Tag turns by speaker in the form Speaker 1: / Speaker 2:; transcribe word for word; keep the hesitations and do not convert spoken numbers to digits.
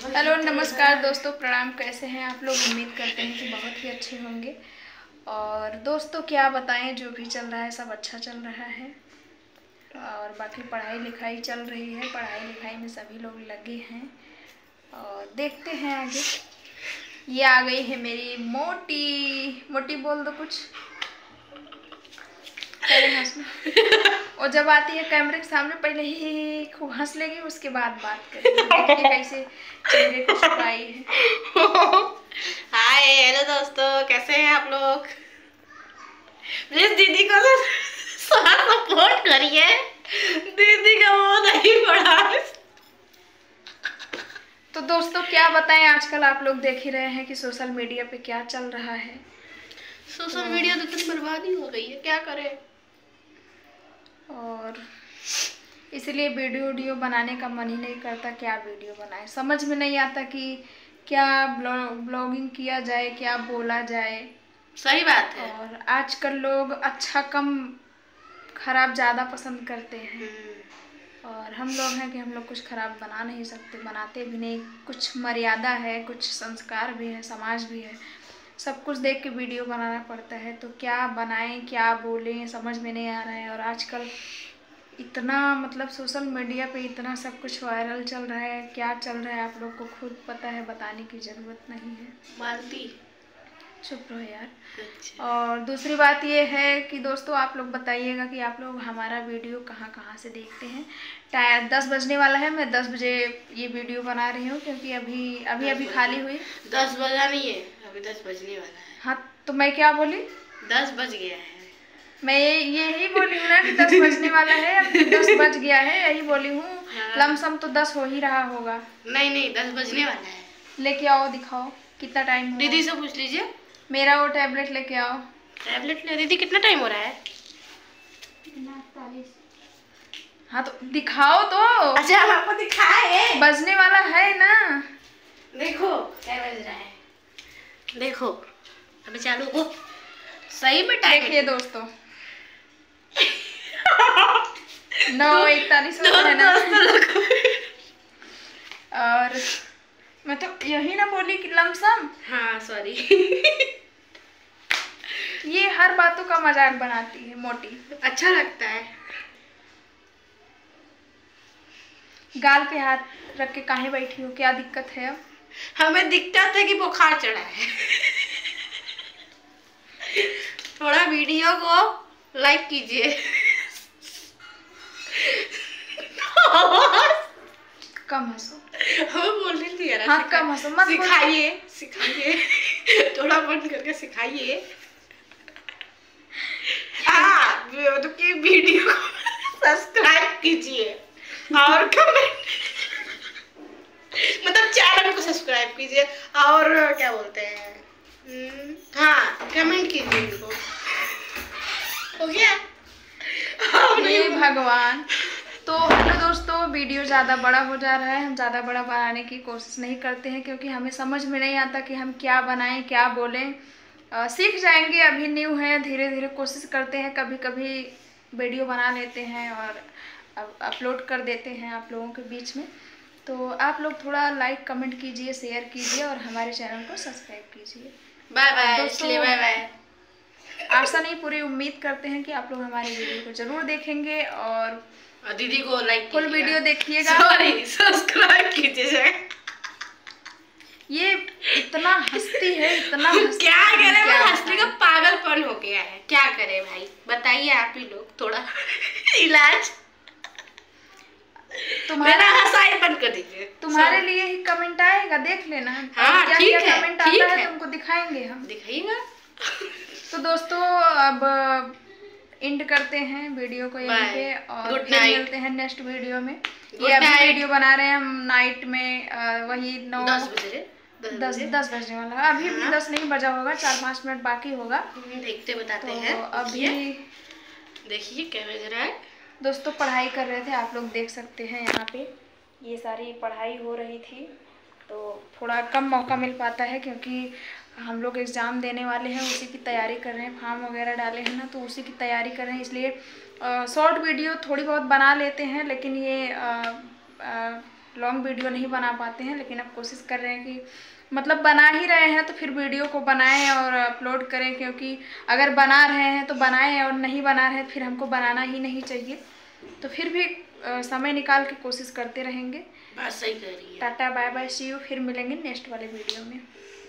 Speaker 1: Hello नमस्कार दोस्तों, प्रणाम। कैसे हैं आप लोग? उम्मीद करते हैं कि बहुत ही अच्छे होंगे। और दोस्तों क्या बताएं, जो भी चल रहा है सब अच्छा चल रहा है। और बाकी पढ़ाई लिखाई चल रही है, पढ़ाई लिखाई में सभी लोग लगे हैं और देखते हैं आगे। ये आ गई है मेरी मोटी। मोटी बोल दो कुछ। और जब आती है कैमरे के सामने पहले ही खूब हंस लेगी, उसके बाद बात करेगी। देखिए कैसे चेहरे को छुपाई है।
Speaker 2: हाय हेलो दोस्तों, कैसे हैं आप लोग? प्लीज दीदी को तो सपोर्ट करिए, दीदी का वो नहीं पड़ा।
Speaker 1: तो दोस्तों क्या बताएं, आजकल आप लोग देख ही रहे हैं कि सोशल मीडिया पे क्या चल रहा है।
Speaker 2: सोशल तो मीडिया तो इतनी बर्बादी हो गई है, क्या करें।
Speaker 1: और इसलिए वीडियो वीडियो बनाने का मन ही नहीं करता। क्या वीडियो बनाए, समझ में नहीं आता कि क्या ब्लॉगिंग किया जाए, क्या बोला जाए।
Speaker 2: सही बात है।
Speaker 1: और आजकल लोग अच्छा कम खराब ज़्यादा पसंद करते हैं। और हम लोग हैं कि हम लोग कुछ खराब बना नहीं सकते, बनाते भी नहीं। कुछ मर्यादा है, कुछ संस्कार भी है, समाज भी है, सब कुछ देख के वीडियो बनाना पड़ता है। तो क्या बनाएं, क्या बोलें, समझ में नहीं आ रहा है। और आजकल इतना मतलब सोशल मीडिया पे इतना सब कुछ वायरल चल रहा है, क्या चल रहा है आप लोग को खुद पता है, बताने की ज़रूरत नहीं है।
Speaker 2: मालती
Speaker 1: चुप रहो यार।
Speaker 2: अच्छा।
Speaker 1: और दूसरी बात ये है कि दोस्तों आप लोग बताइएगा कि आप लोग हमारा वीडियो कहाँ कहाँ से देखते हैं। टाइम दस बजने वाला है, मैं दस बजे ये वीडियो बना रही हूँ क्योंकि अभी अभी अभी खाली हुई।
Speaker 2: दस बजा नहीं है, अभी दस बजने वाला है।
Speaker 1: हाँ तो मैं क्या बोली?
Speaker 2: दस बज गया है।
Speaker 1: मैं यही बोली हूँ ना कि दस बजने वाला है, अब दस बज गया है, यही बोली हूँ।
Speaker 2: हाँ।
Speaker 1: लमसम तो दस हो ही रहा होगा।
Speaker 2: नहीं नहीं, दस बजने वाला है। लेके
Speaker 1: आओ, दिखाओ कितना टाइम हो।
Speaker 2: दीदी से पूछ लीजिए।
Speaker 1: मेरा वो टैबलेट लेके आओ।
Speaker 2: टैबलेट ले दीदी, कितना टाइम हो रहा है?
Speaker 1: हाँ तो दिखाओ तो।
Speaker 2: अच्छा हम आपको दिखाए,
Speaker 1: बजने वाला है ना।
Speaker 2: देखो क्या बज रहा है, देखो अभी चालू हो। सही में टाइम
Speaker 1: देखिए दोस्तों, नौ इकतालीस है ना। और मैं तो यही ना बोली कि लमसम।
Speaker 2: हाँ सॉरी।
Speaker 1: ये हर बातों का मजाक बनाती है मोटी।
Speaker 2: अच्छा लगता है।
Speaker 1: गाल पे हाथ रख के काहे बैठी हो, क्या दिक्कत है? अब
Speaker 2: हमें दिक्कत है कि बुखार चढ़ा है। थोड़ा वीडियो को लाइक कीजिए।
Speaker 1: कम हंसो।
Speaker 2: हम बोल रही थी यार।
Speaker 1: हाँ कम हंसो, मत
Speaker 2: सिखाइए सिखाइए। थोड़ा बंद करके सिखाइए। हाँ तो वीडियो को सब्सक्राइब कीजिए और कमेंट, मतलब चैनल को सब्सक्राइब कीजिए और क्या बोलते हैं, हाँ कमेंट कीजिए इनको। हो गया?
Speaker 1: ये भगवान। तो हेलो दोस्तों, वीडियो ज़्यादा बड़ा हो जा रहा है। हम ज़्यादा बड़ा बनाने की कोशिश नहीं करते हैं क्योंकि हमें समझ में नहीं आता कि हम क्या बनाएं, क्या बोलें। आ, सीख जाएंगे, अभी न्यू है, धीरे धीरे कोशिश करते हैं। कभी कभी वीडियो बना लेते हैं और अब अपलोड कर देते हैं आप लोगों के बीच में। तो आप लोग थोड़ा लाइक कमेंट कीजिए, शेयर कीजिए और हमारे चैनल को सब्सक्राइब कीजिए।
Speaker 2: बाय बाय दोस्तों, बाय बाय।
Speaker 1: आशा नहीं पूरी उम्मीद करते हैं कि आप लोग हमारे वीडियो को जरूर देखेंगे और
Speaker 2: दीदी को लाइक
Speaker 1: फुल वीडियो देखिएगा।
Speaker 2: सॉरी सब्सक्राइब कीजिए।
Speaker 1: ये इतना हंसती है, इतना हंसती
Speaker 2: क्या करे,
Speaker 1: क्या
Speaker 2: हंसने का पागलपन हो गया है। क्या करे भाई, बताइए आप ही लोग थोड़ा इलाज। तुम्हारा हंसाई बंद कर दीजिए।
Speaker 1: तुम्हारे लिए ही कमेंट आएगा, देख लेना।
Speaker 2: हाँ,
Speaker 1: क्या
Speaker 2: ठीक
Speaker 1: क्या
Speaker 2: है,
Speaker 1: कमेंट
Speaker 2: ठीक
Speaker 1: आता है
Speaker 2: है,
Speaker 1: तुमको दिखाएंगे हम।
Speaker 2: दिखाइएगा।
Speaker 1: तो दोस्तों अब एंड करते हैं वीडियो को यहीं पे और फिर मिलते हैं नेक्स्ट वीडियो में। ये अभी वीडियो बना रहे हैं हम नाइट में, आ, वही नौ
Speaker 2: दस बजे
Speaker 1: दस दस बजने वाला है। अभी भी दस नहीं बजा होगा, चार पाँच मिनट बाकी होगा।
Speaker 2: देखते बताते
Speaker 1: तो
Speaker 2: हैं।
Speaker 1: अभी
Speaker 2: देखिए क्या बज रहा है।
Speaker 1: दोस्तों पढ़ाई कर रहे थे, आप लोग देख सकते हैं यहाँ पे ये सारी पढ़ाई हो रही थी। तो थोड़ा कम मौका मिल पाता है क्योंकि हम लोग एग्ज़ाम देने वाले हैं, उसी की तैयारी कर रहे हैं। फॉर्म वगैरह डाले हैं ना, तो उसी की तैयारी कर रहे हैं, इसलिए शॉर्ट वीडियो थोड़ी बहुत बना लेते हैं। लेकिन ये आ, आ, लॉन्ग वीडियो नहीं बना पाते हैं, लेकिन अब कोशिश कर रहे हैं कि मतलब बना ही रहे हैं तो फिर वीडियो को बनाएं और अपलोड करें, क्योंकि अगर बना रहे हैं तो बनाएं और नहीं बना रहे हैं फिर हमको बनाना ही नहीं चाहिए। तो फिर भी आ, समय निकाल के कोशिश करते रहेंगे।
Speaker 2: बात सही कह रही है।
Speaker 1: Tata bye bye, see you, फिर मिलेंगे नेक्स्ट वाले वीडियो में।